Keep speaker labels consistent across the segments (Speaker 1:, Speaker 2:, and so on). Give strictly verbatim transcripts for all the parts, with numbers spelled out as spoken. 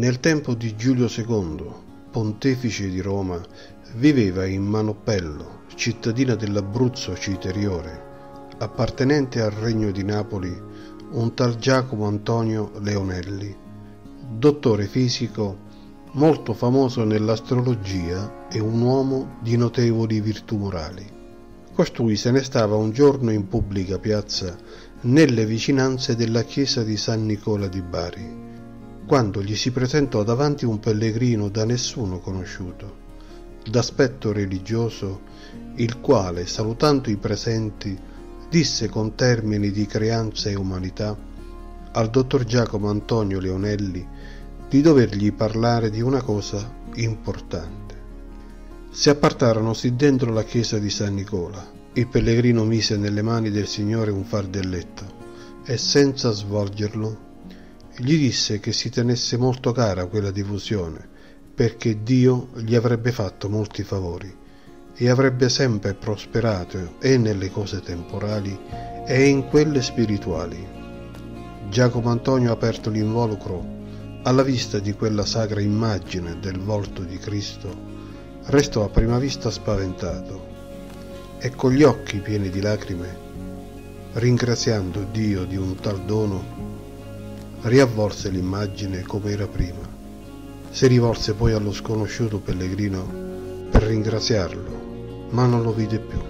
Speaker 1: Nel tempo di Giulio secondo, pontefice di Roma, viveva in Manoppello, cittadina dell'Abruzzo citeriore, appartenente al regno di Napoli, un tal Giacomo Antonio Leonelli, dottore fisico molto famoso nell'astrologia e un uomo di notevoli virtù morali. Costui se ne stava un giorno in pubblica piazza nelle vicinanze della chiesa di San Nicola di Bari, quando gli si presentò davanti un pellegrino da nessuno conosciuto, d'aspetto religioso, il quale, salutando i presenti, disse con termini di creanza e umanità al dottor Giacomo Antonio Leonelli di dovergli parlare di una cosa importante. Si appartarono sì dentro la chiesa di San Nicola. Il pellegrino mise nelle mani del Signore un fardelletto e, senza svolgerlo, gli disse che si tenesse molto cara quella diffusione, perché Dio gli avrebbe fatto molti favori e avrebbe sempre prosperato e nelle cose temporali e in quelle spirituali. Giacomo Antonio, aperto l'involucro alla vista di quella sacra immagine del volto di Cristo, restò a prima vista spaventato e con gli occhi pieni di lacrime, ringraziando Dio di un tal dono, riavvolse l'immagine come era prima. Si rivolse poi allo sconosciuto pellegrino per ringraziarlo, ma non lo vide più.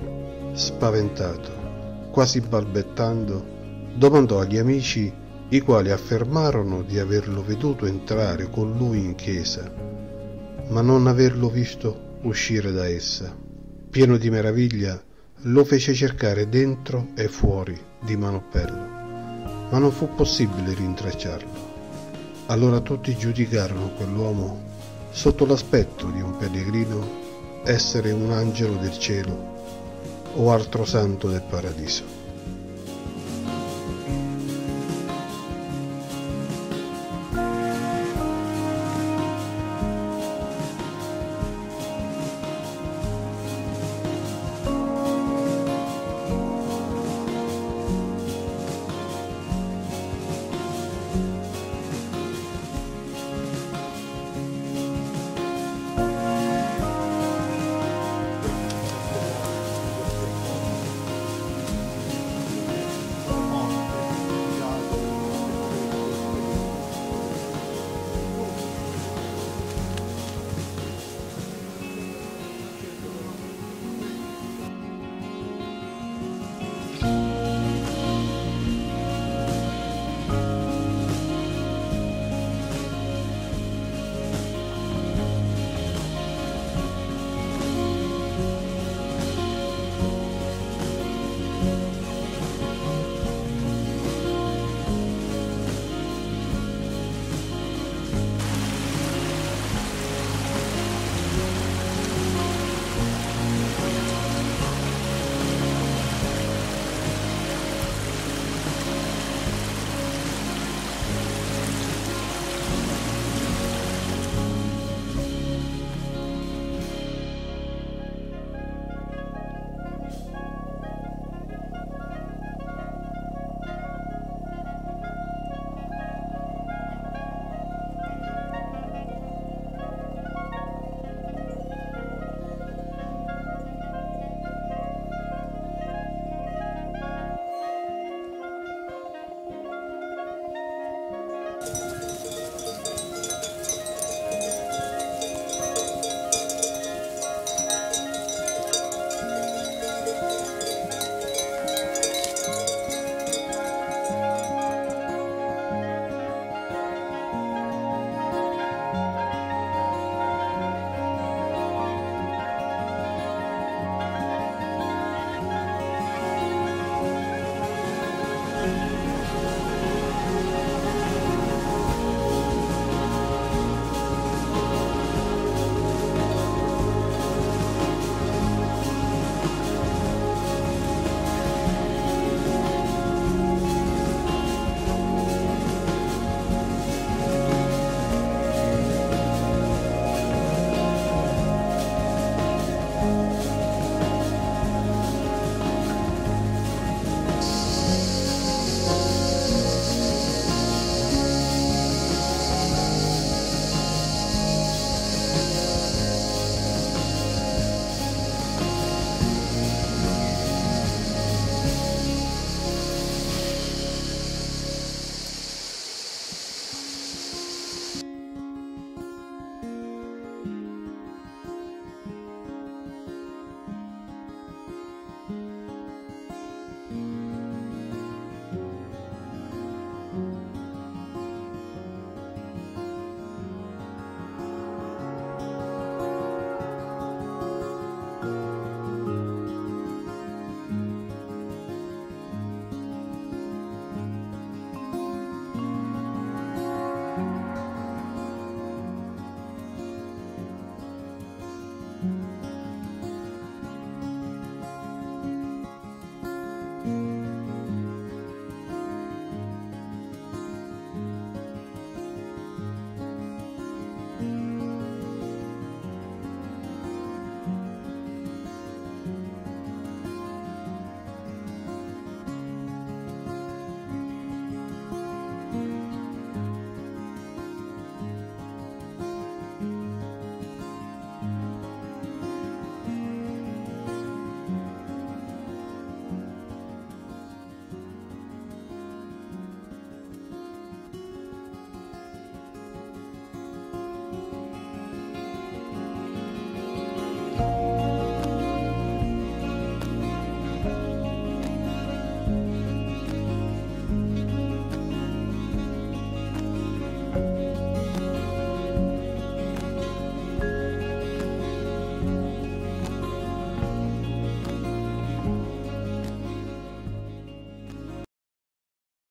Speaker 1: Spaventato, quasi balbettando, domandò agli amici, i quali affermarono di averlo veduto entrare con lui in chiesa, ma non averlo visto uscire da essa. Pieno di meraviglia, lo fece cercare dentro e fuori di Manoppello, ma non fu possibile rintracciarlo. Allora tutti giudicarono quell'uomo, sotto l'aspetto di un pellegrino, essere un angelo del cielo o altro santo del paradiso.